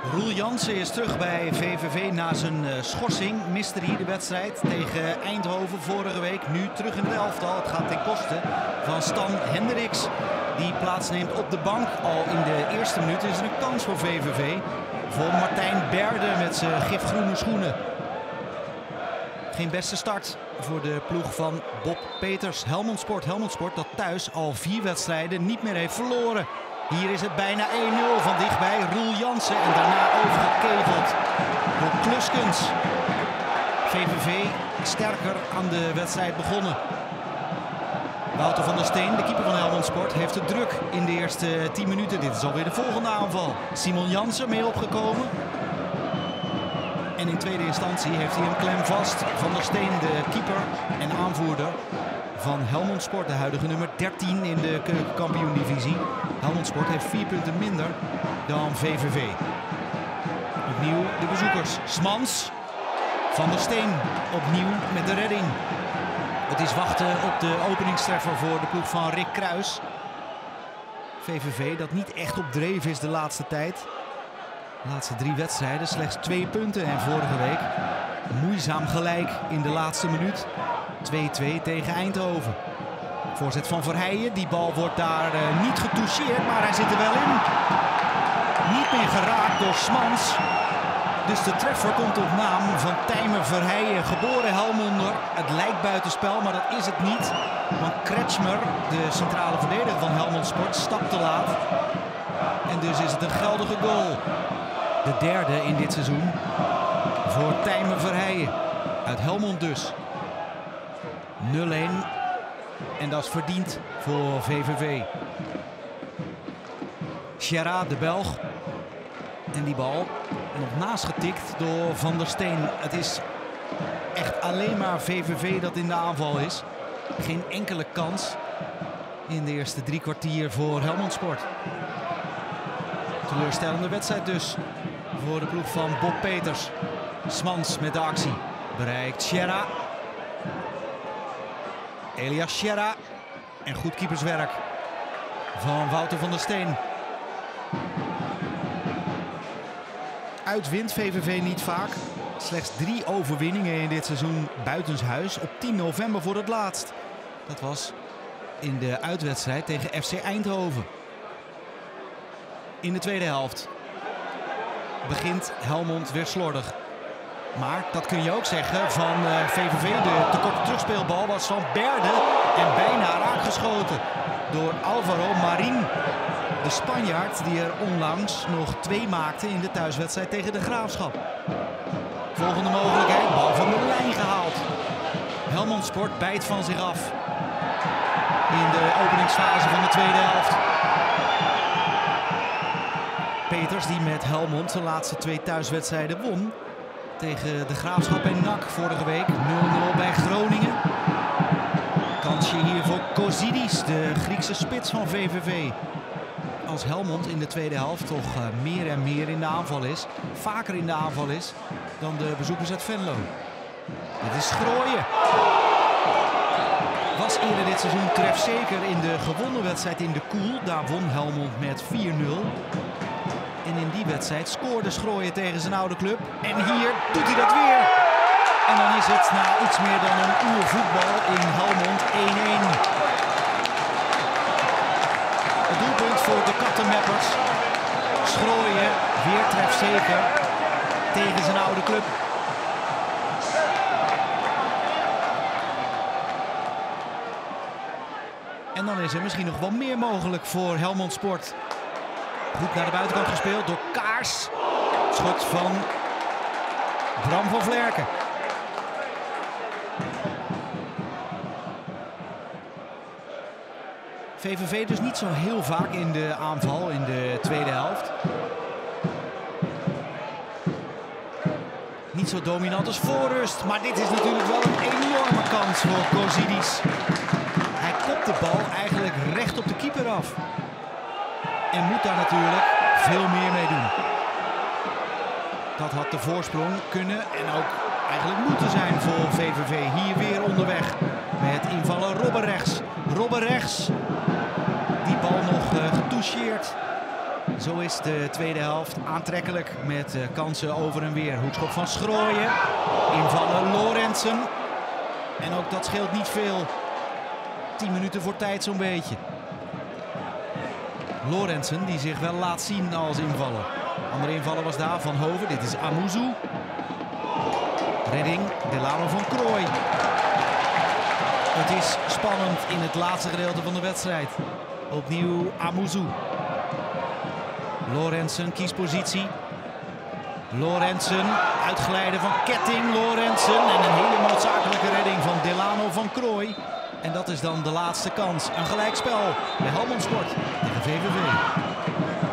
Roel Jansen is terug bij VVV na zijn schorsing. Miste hij de wedstrijd tegen Eindhoven vorige week. Nu terug in het elftal. Het gaat ten koste van Stan Hendricks. Die plaatsneemt op de bank. Al in de eerste minuut is er een kans voor VVV. Voor Martijn Berde met zijn gifgroene schoenen. Geen beste start voor de ploeg van Bob Peters. Helmond Sport dat thuis al 4 wedstrijden niet meer heeft verloren. Hier is het bijna 1-0 van dichtbij. Roel Jansen en daarna overgekegeld door Kluskens. VVV sterker aan de wedstrijd begonnen. Wouter van der Steen, de keeper van Helmond Sport, heeft het druk in de eerste 10 minuten. Dit is alweer de volgende aanval. Simon Jansen mee opgekomen. En in tweede instantie heeft hij hem klem vast. Van der Steen, de keeper en aanvoerder van Helmond Sport, de huidige nummer 13 in de keukenkampioen-divisie. Helmond Sport heeft 4 punten minder dan VVV. Opnieuw de bezoekers. Smans, Van der Steen opnieuw met de redding. Het is wachten op de openingstreffer voor de ploeg van Rick Kruis. VVV dat niet echt op dreef is de laatste tijd. De laatste 3 wedstrijden slechts 2 punten en vorige week moeizaam gelijk in de laatste minuut. 2-2 tegen Eindhoven. Voorzet van Verheijen. Die bal wordt daar niet getoucheerd, maar hij zit er wel in. Niet meer geraakt door Smans. Dus de treffer komt op naam van Tijmen Verheijen. Geboren Helmonder. Het lijkt buitenspel, maar dat is het niet. Want Kretschmer, de centrale verdediger van Helmond Sport, stapt te laat. En dus is het een geldige goal. De derde in dit seizoen voor Tijmen Verheijen. Uit Helmond dus. 0-1 en dat is verdiend voor VVV. Gerard de Belg. En die bal nog naast getikt door Van der Steen. Het is echt alleen maar VVV dat in de aanval is. Geen enkele kans in de eerste 3 kwartier voor Helmond Sport. Teleurstellende wedstrijd dus voor de ploeg van Bob Peters. Smans met de actie. Bereikt Sierra. Elias Sierra. En goed keeperswerk van Wouter van der Steen. Uitwint VVV niet vaak. Slechts 3 overwinningen in dit seizoen buitenshuis. Op 10 november voor het laatst. Dat was in de uitwedstrijd tegen FC Eindhoven. In de tweede helft begint Helmond weer slordig. Maar dat kun je ook zeggen van VVV. De te korte terugspeelbal was van Berde en bijna raakgeschoten door Alvaro Marin. De Spanjaard die er onlangs nog 2 maakte in de thuiswedstrijd tegen de Graafschap. Volgende mogelijkheid, bal van de lijn gehaald. Helmond Sport bijt van zich af in de openingsfase van de tweede helft. Peters die met Helmond zijn laatste 2 thuiswedstrijden won. Tegen de Graafschap en NAC vorige week. 0-0 bij Groningen. Kansje hier voor Kozidis, de Griekse spits van VVV. Als Helmond in de tweede helft toch meer en meer in de aanval is. Vaker in de aanval is dan de bezoekers uit Venlo. Dit is Schrooien. Was eerder dit seizoen trefzeker in de gewonnen wedstrijd in de Koel. Daar won Helmond met 4-0. En in die wedstrijd scoorde Schrooien tegen zijn oude club. En hier doet hij dat weer. En dan is het na iets meer dan een uur voetbal in Helmond 1-1. Het doelpunt voor de Kattenmeppers. Schrooien weer trefzeker tegen zijn oude club. En dan is er misschien nog wel meer mogelijk voor Helmond Sport. Goed naar de buitenkant gespeeld door Kaars. Schot van Bram van Vlerken. VVV dus niet zo heel vaak in de aanval in de tweede helft. Niet zo dominant als voor rust. Maar dit is natuurlijk wel een enorme kans voor Kozidis. Hij kopt de bal eigenlijk recht op de keeper af. En moet daar natuurlijk veel meer mee doen. Dat had de voorsprong kunnen en ook eigenlijk moeten zijn voor VVV. Hier weer onderweg met invaller Robben rechts. Robben rechts. Die bal nog getoucheerd. Zo is de tweede helft aantrekkelijk met kansen over en weer. Hoekschop van Schrooien. Invallen Lorentzen. En ook dat scheelt niet veel. 10 minuten voor tijd zo'n beetje. Lorentzen die zich wel laat zien als invaller. Andere invaller was daar Van Hoven. Dit is Amuzu. Redding, Delano van Krooi. Het is spannend in het laatste gedeelte van de wedstrijd. Opnieuw Amuzu. Lorentzen kiest positie. Lorentzen, uitglijden van Ketting. Lorentzen en een hele noodzakelijke redding van Delano van Krooi. En dat is dan de laatste kans. Een gelijkspel bij Helmond Sport tegen VVV.